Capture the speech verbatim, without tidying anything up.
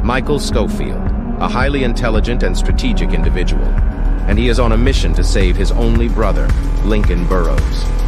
Michael Schofield, a highly intelligent and strategic individual, and he is on a mission to save his only brother, Lincoln Burrows.